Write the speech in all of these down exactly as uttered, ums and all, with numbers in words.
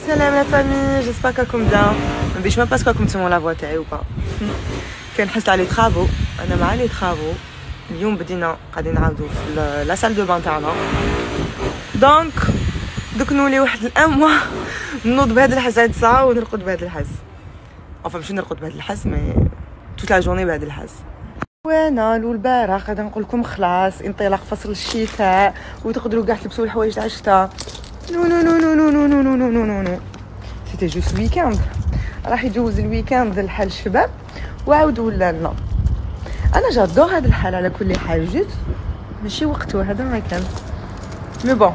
Salam la famille, j'espère que vous allez bien. Je ne sais même pas ce que vous avez la voix ou pas. كنحس على les travaux, انا مع les travaux. اليوم بدينا قاعدين نعاودوا في لا salle de bain تاعنا. دونك دوك نولي واحد الان موا نوض بهذا الحس هاد الساعه ونرقد بهذا الحس. enfin ماشي نرقد بهذا الحس مي toute la journée بهذا الحس. وانا البارح غادي نقول لكم خلاص انطلاق فصل الشتاء وتقدروا كاع تلبسوا الحوايج تاع الشتاء. نو نو نو نو نو نو نو نو نو نو نو سيتي جوست ويكاند راح يجوز الويكاند لحال الشباب وعاود ولا لنا. انا جادور هذا الحال على كل حال جيت ماشي وقته هذا ما كان مي بون.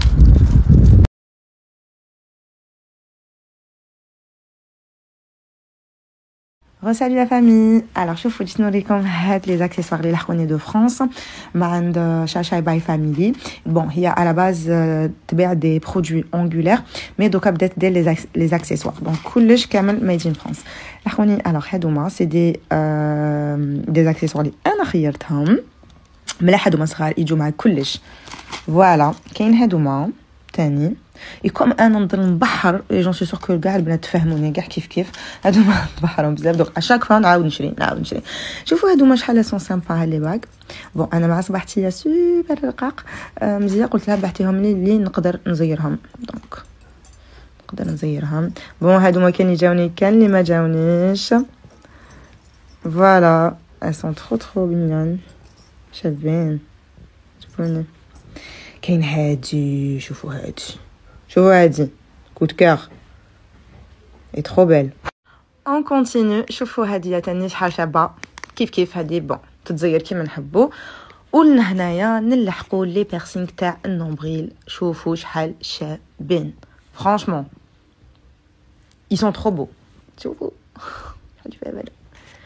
Salut la famille. Alors شوفوا جيت نوريكم هاد لي زاكسيسوار اللي لحقوني دو فرانس مع عند شاشاي باي فاميلي. بون هي على باز تبيع دي برودوي اونغولير مي دوكا بدات دير لي زاكسيسوار دونك كلش كامل ميدين فرانس لحقوني. الوغ هادوما سي دي دي زاكسيسوار اللي انا خيرتهم ملاح. هادوما صغار يجوا مع كلش. فوالا كاين هادوما تاني يكون انا نضل نبحر لي جون سي سور كو كاع البنات تفهموني كاع كيف كيف هادوما نبحرهم بزاف. دونك اشاك فوا نعاود نشري نعاود نشري. شوفوا هادوما شحال سون سامبا هاد لي باك. بون انا مع صباحتي سوبر رقاق مزيان قلت لها بعتيهم لي اللي نقدر نزيرهم دونك نقدر نزيرهم. بون هادوما كان يجاوني كان اللي ما جاونيش. فوالا elles sont trop trop mignonnes شابين. شوفوني كاين هادي شوفوا هادي شوفوا هادي كود كور اي ترو بيل. اون كونتينيو. شوفوا هادي تاني شحال شابه كيف كيف هادي بون تتزير كيما نحبوا. ولنا هنايا نلحقوا لي بيرسينغ تاع النومبريل. شوفوا شحال شابين فرانشمون ils sont trop beaux. شوفوا شحال فيها بالو.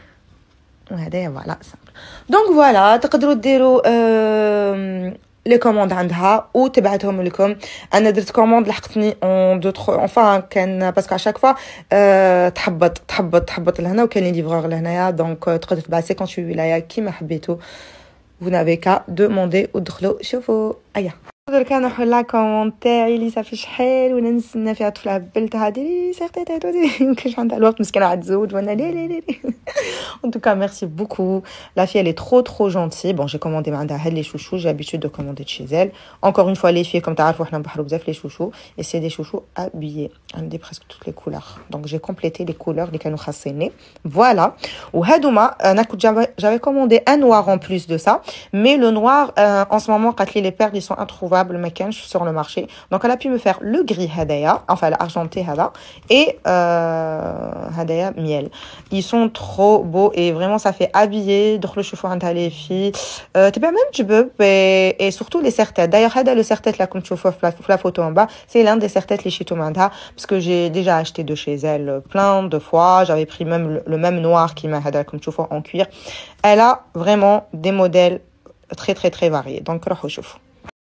وهدايا فوالا سامبل. دونك فوالا تقدروا ديروا أه... لي كوموند عندها وتبعتهم لكم. انا درت كوموند لحقتني اون دو ترو انفان كان باسكو اشاك فوا أه تحبط تحبط تحبط لهنا وكان لي ليفرور لهنايا دونك تقدروا تبعثوا كونت في ولايه كيما حبيتوا. vous n'avez qu'à demander ودخلوا شوفوا. ايا درك انا نحل لا كوموند تاعي اللي صافي شحال وانا نستنى فيها طفله بلتها ديري سيرتي تاعو يمكنش عندها الوقت مسكينه عاد تزوج وانا لي لي لي. En tout cas, merci beaucoup. La fille, elle est trop, trop gentille. Bon, j'ai commandé maintenant les chouchous. J'ai l'habitude de commander de chez elle. Encore une fois, les filles, comme tu as vu, on a les chouchous. Et c'est des chouchous habillés. On a presque toutes les couleurs. Donc, j'ai complété les couleurs, les canaux khassénés. Voilà. Ou Hadouma, j'avais commandé un noir en plus de ça. Mais le noir, euh, en ce moment, quand les perles, ils sont introuvables, mais sur le marché. Donc, elle a pu me faire le gris Hadaya. Enfin, l'argenté Hada. Et euh, Hadaya miel. Ils sont trop beaux. Et vraiment ça fait habiller دخلوا شوفوا عندها les filles euh, تبع même جبب et, et surtout les serre-têtes. D'ailleurs هذا le serre-tête là comme tu vois في la photo en bas c'est l'un des serre-têtes les chito عندها parce que j'ai déjà acheté de chez elle plein de fois. J'avais pris même le, le même noir qui m'a هذا comme tu vois en cuir. Elle a vraiment des modèles très très très variés donc روحوا شوفوا.